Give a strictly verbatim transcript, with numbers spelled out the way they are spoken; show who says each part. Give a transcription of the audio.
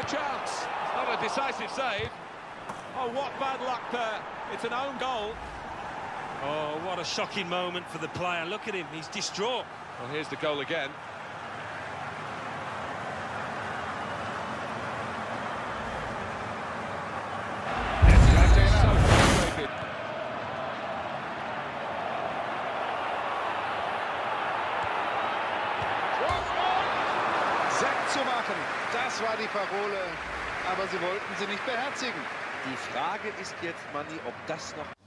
Speaker 1: chance. Not a decisive save. Oh, what bad luck there. It's an own goal.
Speaker 2: Oh, what a shocking moment for the player. Look at him, he's distraught.
Speaker 1: Well, here's the goal again.
Speaker 3: Sack zu machen, das war die Parole, aber sie wollten sie nicht beherzigen.
Speaker 4: Die Frage ist jetzt, Manni, ob das noch...